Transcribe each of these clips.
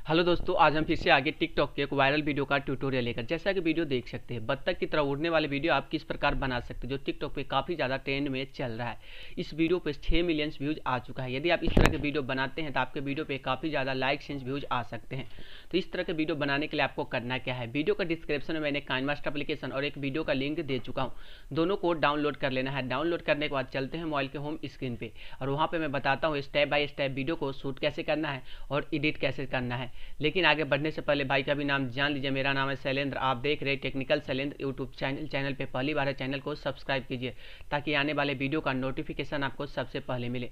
Hello दोस्तों, आज हम फिर से आगे टिकटॉक के एक वायरल वीडियो का ट्यूटोरियल लेकर। जैसा कि वीडियो देख सकते हैं, बत्तख की तरह उड़ने वाले वीडियो आप किस प्रकार बना सकते हैं, जो टिकटॉक पे काफ़ी ज़्यादा ट्रेंड में चल रहा है। इस वीडियो पे 6 मिलियन व्यूज आ चुका है। यदि आप इस तरह के वीडियो बनाते हैं तो आपके वीडियो पे काफ़ी ज़्यादा लाइक्स एंड व्यूज आ सकते हैं। तो इस तरह के वीडियो बनाने के लिए आपको करना क्या है, वीडियो का डिस्क्रिप्शन में मैंने काइनमास्टर एप्लीकेशन और एक वीडियो का लिंक दे चुका हूँ। दोनों को डाउनलोड कर लेना है। डाउनलोड करने के बाद चलते हैं मोबाइल के होम स्क्रीन पे और वहाँ पे मैं बताता हूँ स्टेप बाय स्टेप वीडियो को शूट कैसे करना है और एडिट कैसे करना है। लेकिन आगे बढ़ने से पहले भाई का भी नाम जान लीजिए। मेरा नाम है शैलेंद्र, आप देख रहे हैं टेक्निकल शैलेंद्र यूट्यूब चैनल पे पहली बार है, चैनल को सब्सक्राइब कीजिए ताकि आने वाले वीडियो का नोटिफिकेशन आपको सबसे पहले मिले।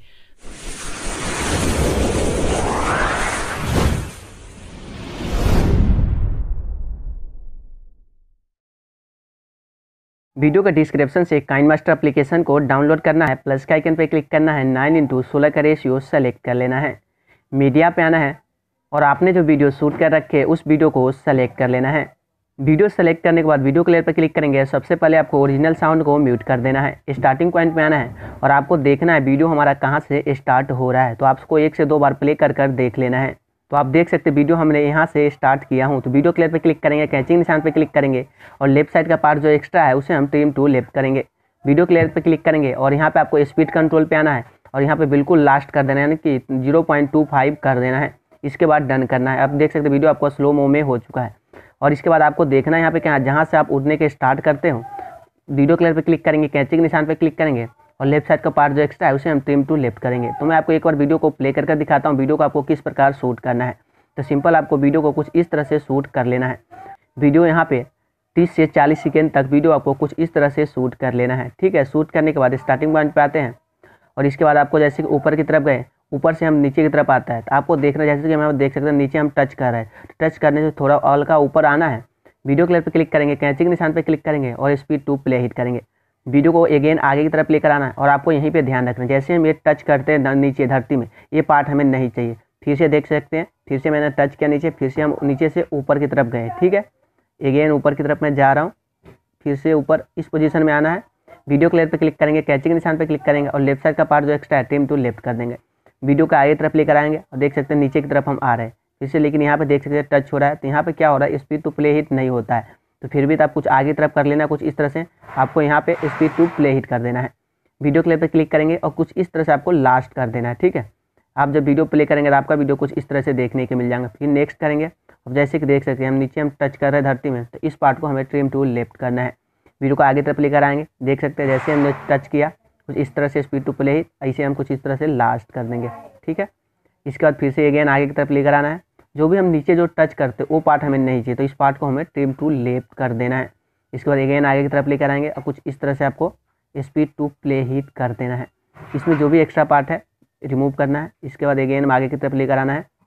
वीडियो का डिस्क्रिप्शन से काइनमास्टर एप्लीकेशन को डाउनलोड करना है, प्लस के आइकन पर क्लिक करना है, 9:16 का रेशियो सेलेक्ट कर लेना है, मीडिया पे आना है और आपने जो वीडियो शूट कर रखे उस वीडियो को सेलेक्ट कर लेना है। वीडियो सेलेक्ट करने के बाद वीडियो क्लियर पर क्लिक करेंगे। सबसे पहले आपको ओरिजिनल साउंड को म्यूट कर देना है, स्टार्टिंग पॉइंट पे आना है और आपको देखना है वीडियो हमारा कहाँ से स्टार्ट हो रहा है। तो आपको 1 से 2 बार प्ले कर देख लेना है। तो आप देख सकते वीडियो हमने यहाँ से स्टार्ट किया हूँ। तो वीडियो क्लियर पे क्लिक करेंगे, कैचिंग निशान पे क्लिक करेंगे और लेफ्ट साइड का पार्ट जो एक्स्ट्रा है उसे हम ट्रिम टू लेफ्ट करेंगे। वीडियो क्लियर पे क्लिक करेंगे और यहाँ पे आपको स्पीड कंट्रोल पे आना है और यहाँ पे बिल्कुल लास्ट कर देना है, यानी कि 0.25 कर देना है। इसके बाद डन करना है। आप देख सकते वीडियो आपको स्लो मो में हो चुका है और इसके बाद आपको देखना है यहाँ पे क्या, जहाँ से आप उड़ने के स्टार्ट करते हो वीडियो क्लियर पे क्लिक करेंगे, कैचिंग निशान पे क्लिक करेंगे और लेफ्ट साइड का पार्ट जो एक्स्ट्रा है उसे हम ट्रिम टू लेफ्ट करेंगे। तो मैं आपको एक बार वीडियो को प्ले करके दिखाता हूँ वीडियो को आपको किस प्रकार शूट करना है। तो सिंपल आपको वीडियो को कुछ इस तरह से शूट कर लेना है। वीडियो यहाँ पे 30 से 40 सेकेंड तक वीडियो आपको कुछ इस तरह से शूट कर लेना है। ठीक है, शूट करने के बाद स्टार्टिंग पॉइंट पे आते हैं और इसके बाद आपको जैसे कि ऊपर की तरफ गए, ऊपर से हम नीचे की तरफ आता है तो आपको देखना, जैसे कि हम देख सकते हैं नीचे हम टच कर रहे हैं, टच करने से थोड़ा हल्का ऊपर आना है। वीडियो क्लियर पे क्लिक करेंगे, कैचिंग निशान पे क्लिक करेंगे और स्पीड टू प्ले हिट करेंगे। वीडियो को अगेन आगे की तरफ लेकर आना है और आपको यहीं पे ध्यान रखना है, जैसे हम ये टच करते हैं नीचे धरती में, ये पार्ट हमें नहीं चाहिए। फिर से देख सकते हैं, फिर से मैंने टच किया नीचे, फिर से हम नीचे से ऊपर की तरफ गए। ठीक है, अगेन ऊपर की तरफ मैं जा रहा हूँ, फिर से ऊपर इस पोजीशन में आना है। वीडियो क्लियर पे क्लिक करेंगे, कैचिंग निशान पे क्लिक करेंगे और लेफ्ट साइड का पार्ट जो एक्स्ट्रा है ट्रिम टू लेफ्ट कर देंगे। वीडियो को आगे तरफ लेकर आएंगे और देख सकते हैं नीचे की तरफ हम आ रहे हैं फिर से, लेकिन यहाँ पे देख सकते हैं टच हो रहा है। तो यहाँ पे क्या हो रहा है, स्पीड टू प्ले हिट नहीं होता है। तो फिर भी तो आप कुछ आगे तरफ कर लेना, कुछ इस तरह से आपको यहाँ पे स्पीड टू प्ले हिट कर देना है। वीडियो क्लियर पे क्लिक करेंगे और कुछ इस तरह से आपको लास्ट कर देना है। ठीक है, आप जब वीडियो प्ले करेंगे तो आपका वीडियो कुछ इस तरह से देखने के मिल जाएगा। फिर नेक्स्ट करेंगे और जैसे कि देख सकते हैं हम नीचे हम टच कर रहे हैं धरती में, तो इस पार्ट को हमें ट्रिम टू लेफ्ट करना है। वीडियो को आगे तरफ लेकर आएंगे, देख सकते हैं जैसे हमने टच किया कुछ इस तरह से स्पीड टू प्ले हिट, ऐसे हम कुछ इस तरह से लास्ट कर देंगे। ठीक है, इसके बाद फिर से अगेन आगे की तरफ लेकर आना है। जो भी हम नीचे जो टच करते हैं वो पार्ट हमें नहीं चाहिए, तो इस पार्ट को हमें ट्रिम टू लेफ्ट कर देना है। इसके बाद अगेन आगे की तरफ लेकर आएंगे और कुछ इस तरह से आपको स्पीड टू प्ले हिट कर देना है। इसमें जो भी एक्स्ट्रा पार्ट है रिमूव करना है। इसके बाद अगेन आगे की तरफ लेकर आना है।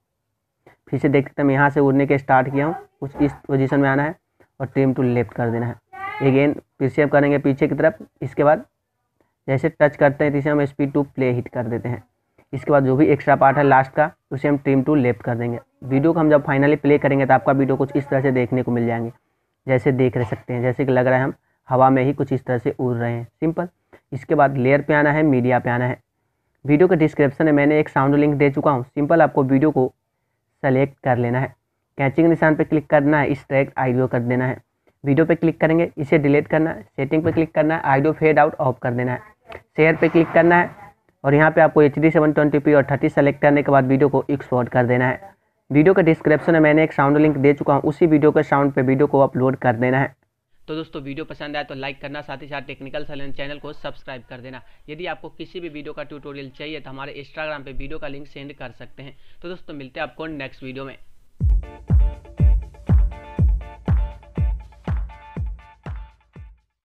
फिर से देख सकते हैं मैं यहाँ से उड़ने के स्टार्ट किया हूँ, कुछ इस पोजीशन में आना है और ट्रिम टू लेफ्ट कर देना है। अगेन फिर से हम करेंगे पीछे की तरफ। इसके बाद जैसे टच करते हैं इसे हम स्पीड टू प्ले हिट कर देते हैं। इसके बाद जो भी एक्स्ट्रा पार्ट है लास्ट का उसे हम ट्रिम टू लेफ्ट कर देंगे। वीडियो को हम जब फाइनली प्ले करेंगे तो आपका वीडियो कुछ इस तरह से देखने को मिल जाएंगे, जैसे देख रह सकते हैं, जैसे कि लग रहा है हम हवा में ही कुछ इस तरह से उड़ रहे हैं। सिंपल। इसके बाद लेयर पे आना है, मीडिया पे आना है। वीडियो के डिस्क्रिप्शन में मैंने एक साउंड लिंक दे चुका हूँ। सिंपल आपको वीडियो को सेलेक्ट कर लेना है, कैचिंग निशान पे क्लिक करना है, एक्सट्रैक्ट ऑडियो कर देना है। वीडियो पे क्लिक करेंगे, इसे डिलीट करना है, सेटिंग पे क्लिक करना है, ऑडियो फेड आउट ऑफ कर देना है, शेयर पे क्लिक करना है और यहाँ पे आपको HD 720p और 30 सेलेक्ट करने के बाद वीडियो को एक्सपोर्ट कर देना है। वीडियो के डिस्क्रिप्शन में मैंने एक साउंड लिंक दे चुका हूँ, उसी वीडियो के साउंड पे वीडियो को अपलोड कर देना है। तो दोस्तों वीडियो पसंद आए तो लाइक करना, साथ ही साथ टेक्निकल शैलेंद्र चैनल को सब्सक्राइब कर देना। यदि आपको किसी भी वीडियो का ट्यूटोरियल चाहिए तो हमारे इंस्टाग्राम पे वीडियो का लिंक सेंड कर सकते हैं। तो दोस्तों मिलते हैं आपको नेक्स्ट वीडियो में।